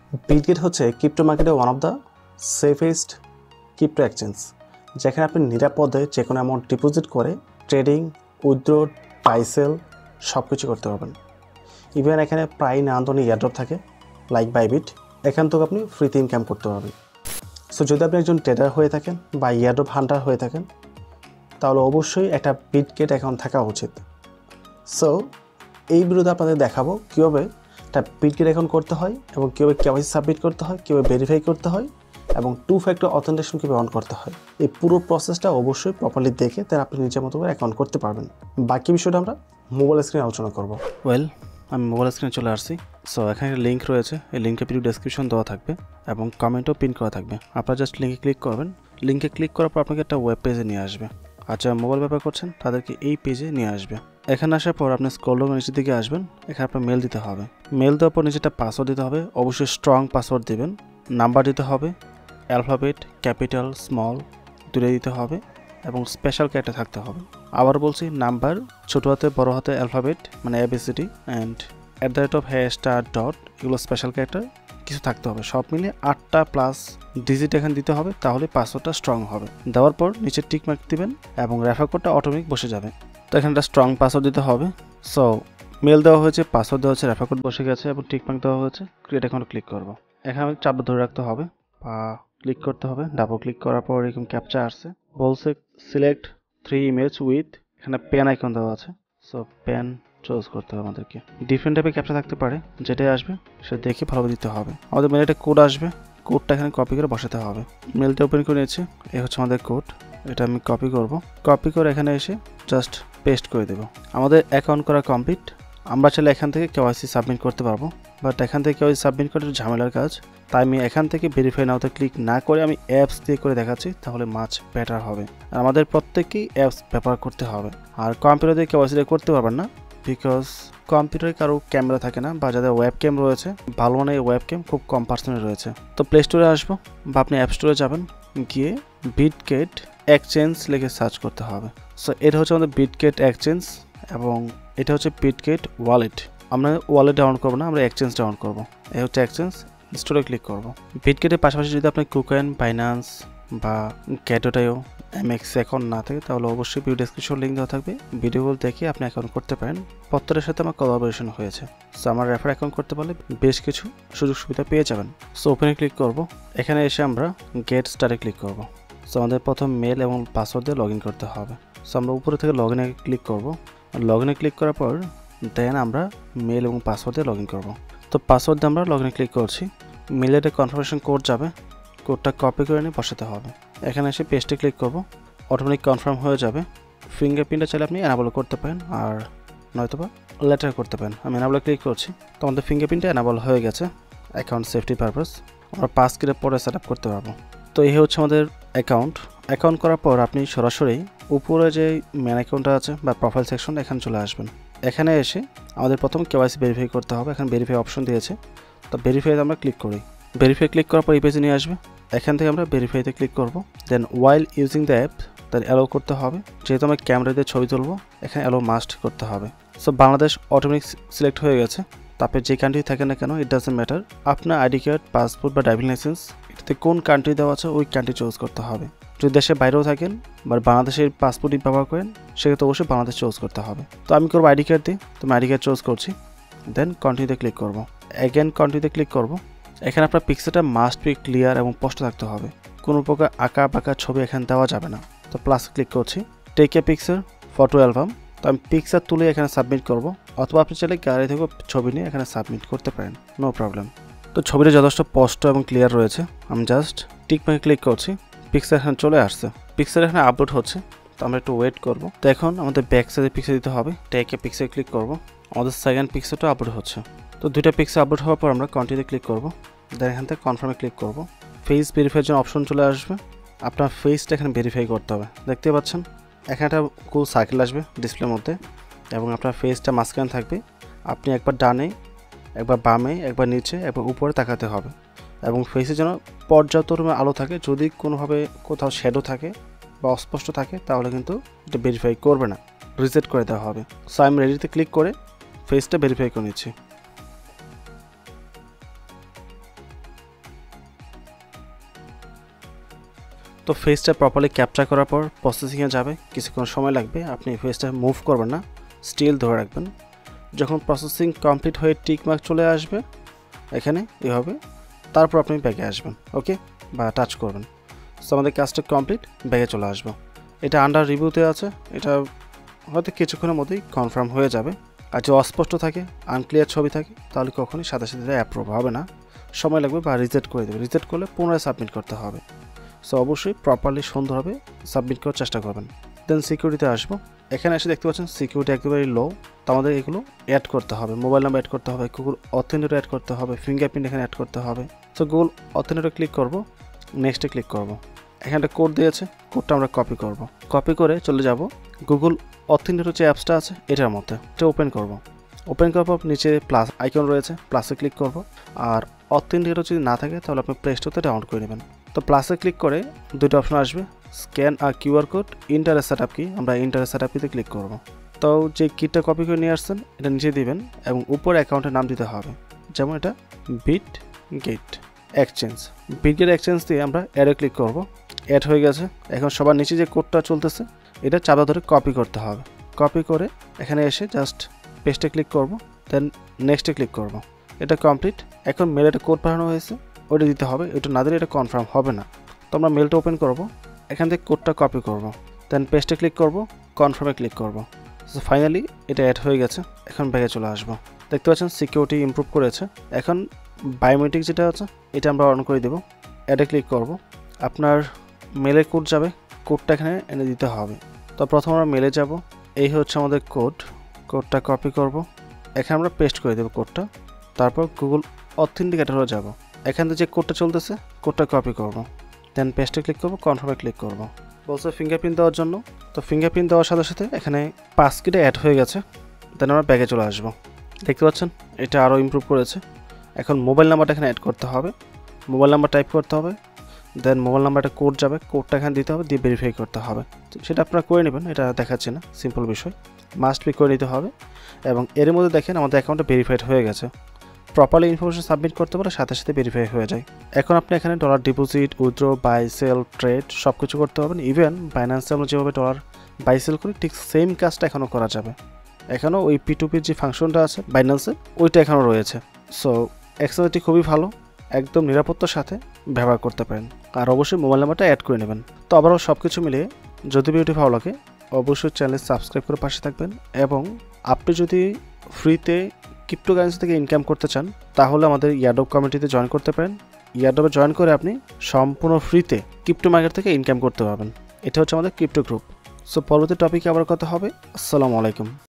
Bitget হচ্ছে crypto মার্কেটে one of the safest crypto exchange, যেখানে আপনি নিরাপদে যে কোনো অ্যামাউন্ট ডিপোজিট করে ট্রেডিং, উইথড্র, বাই সেল সব কিছু করতে পারবেন। ইভেন এখানে প্রায় নান্দনিক এয়ারড্রপ থাকে লাইক বাইবিট, এখান থেকে আপনি ফ্রিতে ইনকাম করতে পারবেন। সো যদি আপনি একজন ট্রেডার হয়ে থাকেন বা এয়ারড্রপ হান্টার হয়ে থাকেন, তাহলে অবশ্যই একটা বিটগেট অ্যাকাউন্ট থাকা উচিত। সো এই ভিডিওতে আপনাদের দেখাবো কীভাবে একটা বিটগেট অ্যাকাউন্ট করতে হয় এবং কীভাবে KYC সাবমিট করতে হয়, কীভাবে ভেরিফাই করতে হয় এবং 2 ফ্যাক্টর অথেন্টিকেশন কীভাবে অন করতে হয়। এই পুরো প্রসেসটা অবশ্যই প্রপারলি দেখে তার আপনি নিজের মতো করে অ্যাকাউন্ট করতে পারবেন। বাকি বিষয়টা আমরা মোবাইল স্ক্রিনে আলোচনা করব। আমি মোবাইল স্ক্রিনে চলে আসছি। সো এখানে লিঙ্ক রয়েছে, এই লিঙ্কে ভিডিও ডেসক্রিপশন দেওয়া থাকবে এবং কমেন্টও পিন করা থাকবে। আপনারা জাস্ট লিঙ্কে ক্লিক করবেন। লিঙ্কে ক্লিক করার পর আপনাকে একটা ওয়েব পেজে নিয়ে আসবে। আচ্ছা, মোবাইল ব্যবহার করছেন তাদেরকে এই পেজে নিয়ে আসবে। এখানে আসার পর আপনি স্ক্রল ডাউন নিচের দিকে আসবেন। এখানে আপনার মেল দিতে হবে। মেল দেওয়ার পর নিচে একটা পাসওয়ার্ড দিতে হবে, অবশ্যই স্ট্রং পাসওয়ার্ড দেবেন। নাম্বার দিতে হবে, অ্যালফাবেট, ক্যাপিটাল, স্মল দূরে দিতে হবে এবং স্পেশাল ক্যারেক্টার থাকতে হবে। আবার বলছি, নাম্বার ছোট হাতে বড় হাতে অ্যালফাবেট মানে ABCD অ্যান্ড @# এগুলো স্পেশাল ক্যারেক্টার কিছু থাকতে হবে। সব মিলিয়ে 8টা প্লাস ডিজিট এখানে দিতে হবে, তাহলে পাসওয়ার্ডটা স্ট্রং হবে। দেওয়ার পর নিচে টিক মার্ক দিবেন এবং রেফার কোডটা অটোমেটিক বসে যাবে। তো এখানে একটা স্ট্রং পাসওয়ার্ড দিতে হবে। সো মেল দেওয়া হয়েছে, পাসওয়ার্ড দেওয়া হয়েছে, রেফার কোড বসে গেছে এবং টিক মার্ক দেওয়া হয়েছে। ক্রিয়েট অ্যাকাউন্ট ক্লিক করব। এখানে আমি চাপটা ধরে রাখতে হবে বা ক্লিক করতে হবে। ডাবল ক্লিক করার পর এরকম ক্যাপচা আসছে, বলছে সিলেক্ট 3 ইমেজ উইথ, এখানে পেন আইকন দেওয়া আছে। সো পেন চুজ করতে হবে আমাদেরকে। ডিফারেন্ট টাইপের ক্যাপচা থাকতে পারে, যেটাই আসবে সেটা দেখে ভালোভাবে দিতে হবে। আমাদের মেলে একটা কোড আসবে, কোডটা এখানে কপি করে বসাতে হবে। মেলটা ওপেন করে নিয়েছি, এই হচ্ছে আমাদের কোড। এটা আমি কপি করব। কপি করে এখানে এসে জাস্ট পেস্ট করে দেব। আমাদের অ্যাকাউন্ট করা কমপ্লিট। আমরা চাইলে এখান থেকে KYC সাবমিট করতে পারবো, বাট এখান থেকে KYC সাবমিট করে ঝামেলার কাজ। তাই আমি এখান থেকে ভেরিফাই নাওতে ক্লিক না করে আমি অ্যাপস দিয়ে করে দেখাচ্ছি, তাহলে মাছ বেটার হবে। আর আমাদের প্রত্যেককেই অ্যাপস ব্যবহার করতে হবে। আর কম্পিউটার দিয়ে KYC করতে পারবেন না, বিকজ কম্পিউটারে কারো ক্যামেরা থাকে না, বা যাদের ওয়েব ক্যাম রয়েছে ভালো মানের ওয়েব ক্যাম খুব কম পার্সেন্টে রয়েছে। তো প্লে স্টোরে আসবো বা আপনি অ্যাপ স্টোরে যাবেন, গিয়ে বিটগেট এক্সচেঞ্জ লিখে সার্চ করতে হবে। সো এটা হচ্ছে আমাদের বিটগেট এক্সচেঞ্জ এবং এটা হচ্ছে বিটগেট ওয়ালেট। আমরা ওয়ালেট ডাউন করবো না, আমরা এক্সচেঞ্জ ডাউন করবো। এই হচ্ছে এক্সচেঞ্জ, স্টোরে ক্লিক করবো। বিটগেটের পাশাপাশি যদি আপনার কুকয়েন, বাইন্যান্স বা গেটোটাইও MX অ্যাকাউন্ট না থাকে, তাহলে অবশ্যই ভিডিও ডেসক্রিপশন লিঙ্ক দেওয়া থাকবে, ভিডিওগুলো দেখে আপনি অ্যাকাউন্ট করতে পারেন। প্রত্যেকের সাথে আমার কোলাবোরেশন হয়েছে। সো আমার রেফার অ্যাকাউন্ট করতে পারলে বেশ কিছু সুযোগ সুবিধা পেয়ে যাবেন। সো ওপেনে ক্লিক করব। এখানে এসে আমরা গেট স্টারে ক্লিক করব। সো আমাদের প্রথম মেল এবং পাসওয়ার্ড দিয়ে লগ ইন করতে হবে। সো আমরা উপরে থেকে লগ ইনে ক্লিক করব। লগ ইনে ক্লিক করার পর দেন আমরা মেল এবং পাসওয়ার্ড দিয়ে লগ ইন করবো। তো পাসওয়ার্ড দিয়ে আমরা লগ ইনে ক্লিক করছি। মেলের একটা কনফার্মেশন কোড যাবে, কোডটা কপি করে নিয়ে বসাতে হবে। এখানে এসে পেস্টে ক্লিক করব, অটোমেটিক কনফার্ম হয়ে যাবে। ফিঙ্গারপ্রিন্টটা চাইলে আপনি এনাবল করতে পারেন, আর নয়তোবা লেটার করতে পারেন। আমি এনাবলে ক্লিক করছি, তো আমাদের ফিঙ্গারপ্রিন্টটা এনাবল হয়ে গেছে অ্যাকাউন্ট সেফটি পারপাস। আমরা পাস করে পরে সেট আপ করতে পারবো। তো এই হচ্ছে আমাদের অ্যাকাউন্ট করার পর আপনি সরাসরি উপরে যে মেন অ্যাকাউন্টটা আছে বা প্রোফাইল সেকশন, এখানে চলে আসবেন। এখানে এসে আমাদের প্রথম KYC ভেরিফাই করতে হবে। এখানে ভেরিফাই অপশন দিয়েছে, তো ভেরিফাইতে আমরা ক্লিক করি। ভেরিফাই ক্লিক করার পর এই পেজে নিয়ে আসবে। এখান থেকে আমরা ভেরিফাইতে ক্লিক করব। Then while using the app তার অ্যালাউ করতে হবে। যেহেতু আমরা ক্যামেরা দিয়ে ছবি তুলবো, এখানে অ্যালাউ মাস্ট করতে হবে। সো বাংলাদেশ অটোমেটিক সিলেক্ট হয়ে গেছে। তারপরে যে কান্ট্রি থাকে না কেন, ইট ডাজন্ট ম্যাটার। আপনার আইডি কার্ড, পাসপোর্ট বা ড্রাইভিং লাইসেন্স, এটাতে কোন কান্ট্রি দেওয়া আছে ওই কান্ট্রি চুজ করতে হবে। যদি দেশের বাইরেও থাকেন বা বাংলাদেশের পাসপোর্টই ব্যবহার করেন, সেক্ষেত্রে অবশ্যই বাংলাদেশ চুজ করতে হবে। তো আমি করবো আইডি কার্ড দিয়ে, তো আমি আইডি কার্ড চুজ করছি। দেন কন্টিনিউতে ক্লিক করব। অ্যাগেন কন্টিনিউতে ক্লিক করব। এখানে আপনার পিকচারটা মাস্ট বি ক্লিয়ার এবং স্পষ্ট থাকতে হবে। কোনো প্রকার আঁকা বাঁকা ছবি এখানে দেওয়া যাবে না। তো প্লাস ক্লিক করছি, take a picture photo album. তো আমি পিকচার তুলে এখানে সাবমিট করব, অথবা আপনি চাইলে গ্যালারি থেকে ছবি নিয়ে এখানে সাবমিট করতে পারেন, নো প্রবলেম। তো ছবিটা যথেষ্ট স্পষ্ট এবং ক্লিয়ার রয়েছে। আমি জাস্ট টিক মার্কে ক্লিক করছি, পিকচার এখানে চলে আসছে। পিকচার এখানে আপলোড হচ্ছে, তো আমরা একটু ওয়েট করব। তো এখন আমাদের ব্যাক সাইডে পিকচার দিতে হবে। টেক এ পিকচার ক্লিক করব। আমাদের সেকেন্ড পিকচারটা আপলোড হচ্ছে। তো দুইটা পিকচার আপলোড হওয়ার পর আমরা কন্টিনিউতে ক্লিক করব। দেন এখান থেকে কনফার্মে ক্লিক করব। ফেস ভেরিফাইয়ের জন্য অপশন চলে আসবে। আপনার ফেসটা এখানে ভেরিফাই করতে হবে। দেখতে পাচ্ছেন এখানে একটা গোল সার্কেল আসবে ডিসপ্লের মধ্যে এবং আপনার ফেসটা মাঝখানে থাকবে। আপনি একবার ডানে, একবার বামে, একবার নিচে, একবার উপরে তাকাতে হবে এবং ফেসে যেন পর্যাপ্ত আলো থাকে। যদি কোনোভাবে কোথাও শ্যাডো থাকে বা অস্পষ্ট থাকে, তাহলে কিন্তু এটা ভেরিফাই করবে না, রিসেট করে দেওয়া হবে। সো আমি রেডিতে ক্লিক করে ফেসটা ভেরিফাই করে নিচ্ছি। তো ফেসটা প্রপারলি ক্যাপচার করার পর প্রসেসিংয়ে যাবে, কিছুক্ষণ সময় লাগবে। আপনি ফেসটা মুভ করবেন না, স্টিল ধরে রাখবেন। যখন প্রসেসিং কমপ্লিট হয়ে টিক মার্ক চলে আসবে এখানে এভাবে, তারপর আপনি ব্যাগে আসবেন, ওকে, বা টাচ করবেন। সো আমাদের কাজটা কমপ্লিট, ব্যাগে চলে আসবো। এটা আন্ডার রিভিউতে আছে, এটা হয়তো কিছুক্ষণের মধ্যেই কনফার্ম হয়ে যাবে। আর যে অস্পষ্ট থাকে, আনক্লিয়ার ছবি থাকে, তাহলে কখনোই সাথে সাথে অ্যাপ্রুভ হবে না, সময় লাগবে বা রিজেক্ট করে দেবে। রিজেক্ট করলে পুনরায় সাবমিট করতে হবে। সো অবশ্যই প্রপারলি সুন্দরভাবে সাবমিট করার চেষ্টা করবেন। দেন সিকিউরিটিতে আসবো। এখানে এসে দেখতে পাচ্ছেন সিকিউরিটি একেবারে লো। তো আমাদের এগুলো অ্যাড করতে হবে, মোবাইল নাম্বার অ্যাড করতে হবে, গুগল অথেন্টিকেটর অ্যাড করতে হবে, ফিঙ্গারপ্রিন্ট এখানে অ্যাড করতে হবে। সো গুগল অথেন্টিকেটর ক্লিক করব, নেক্সটে ক্লিক করব। এখানে একটা কোড দিয়েছে, কোডটা আমরা কপি করব। কপি করে চলে যাব গুগল অথেন্টিকেটর যে অ্যাপসটা আছে এটার মধ্যে, এটা ওপেন করব। ওপেন করার পর নিচে প্লাস আইকন রয়েছে, প্লাসে ক্লিক করব। আর অথেন্টিকেটর যদি না থাকে তাহলে আপনি প্লে স্টোর থেকে ডাউনলোড করে নেবেন। তো প্লাসে ক্লিক করে দুটো অপশন আসবে, স্ক্যান আর কিউআর কোড, ইন্টারের সেট আপ কি, আমরা ইন্টারের সেট আপ কিতে ক্লিক করব। তো যে কিটটা কপি করে নিয়ে আসছেন এটা নিচে দিবেন এবং উপরে অ্যাকাউন্টের নাম দিতে হবে, যেমন এটা বিটগেট এক্সচেঞ্জ। বিটগেট এক্সচেঞ্জ দিয়ে আমরা অ্যাডে ক্লিক করব। অ্যাড হয়ে গেছে। এখন সবার নিচে যে কোডটা চলতেছে এটা চাপা ধরে কপি করতে হবে। কপি করে এখানে এসে জাস্ট পেস্টে ক্লিক করব, দেন নেক্সটে ক্লিক করব। এটা কমপ্লিট। এখন মেলে একটা কোড পাঠানো হয়েছে, ওটা দিতে হবে। ওটা না দিলে এটা কনফার্ম হবে না। তো আমরা মেলটা ওপেন করব, এখান থেকে কোডটা কপি করব, দেন পেস্টে ক্লিক করব, কনফার্মে ক্লিক করব। সো ফাইনালি এটা অ্যাড হয়ে গেছে। এখন ব্যাগে চলে আসবো। দেখতে পাচ্ছেন সিকিউরিটি ইমপ্রুভ করেছে। এখন বায়োমেট্রিক যেটা আছে এটা আমরা অন করে দেব। অ্যাডে ক্লিক করব। আপনার মেলের কোড যাবে, কোডটা এখানে এনে দিতে হবে। তো প্রথম আমরা মেলে যাব। এই হচ্ছে আমাদের কোডটা কপি করব, এখানে আমরা পেস্ট করে দেব কোডটা। তারপর গুগল অথেন্টিকেটরে যাব। এখান থেকে যে কোডটা চলতেছে কোডটা কপি করব, দেন পেস্টে ক্লিক করব, কনফার্মে ক্লিক করব। বলছে ফিঙ্গারপ্রিন্ট দেওয়ার জন্য। তো ফিঙ্গারপ্রিন্ট দেওয়ার সাথে সাথে এখানে পাসকিটা অ্যাড হয়ে গেছে। দেন আমরা ব্যাগে চলে আসবো। দেখতে পাচ্ছেন এটা আরও ইমপ্রুভ করেছে। এখন মোবাইল নাম্বারটা এখানে অ্যাড করতে হবে, মোবাইল নাম্বার টাইপ করতে হবে, দেন মোবাইল নাম্বারটা কোড যাবে, কোডটা এখানে দিতে হবে, দিয়ে ভেরিফাই করতে হবে। সেটা আপনারা করে নেবেন, এটা দেখাচ্ছি না, সিম্পল বিষয়, মাস্ট বি করে নিতে হবে। এবং এর মধ্যে দেখেন আমাদের অ্যাকাউন্টটা ভেরিফাইড হয়ে গেছে। প্রপারলি ইনফরমেশন সাবমিট করতে পারে সাথে সাথে ভেরিফাই হয়ে যায়। এখন আপনি এখানে dollar deposit, withdraw, buy sell, trade সব কিছু করতে পারবেন। ইভেন বাইন্যান্সে আমরা যেভাবে ডলার বাই সেল করি ঠিক সেম কাজটা এখনও করা যাবে। এখনও ওই P2P যে ফাংশনটা আছে বাইন্যান্সে ওইটা এখনও রয়েছে। সো এক্সচেঞ্জটি খুবই ভালো, একদম নিরাপত্তার সাথে ব্যবহার করতে পারেন। আর অবশ্যই মোবাইল নাম্বারটা অ্যাড করে নেবেন। তো আবারও সব কিছু মিলিয়ে যদি ভিডিওটি ভালো লাগে অবশ্যই চ্যানেল সাবস্ক্রাইব করে পাশে থাকবেন। এবং আপনি যদি ফ্রিতে ক্রিপ্টোকারেন্সি থেকে ইনকাম করতে চান তাহলে আমাদের ইয়ারডপ কমিউনিটিতে জয়েন করতে পারেন। ইয়ারডপে জয়েন করে আপনি সম্পূর্ণ ফ্রিতে ক্রিপ্টো মার্কেট থেকে ইনকাম করতে পারবেন। এটা হচ্ছে আমাদের ক্রিপ্টো গ্রুপ। সো পরবর্তী টপিকে আবার কথা হবে। আসসালামু আলাইকুম।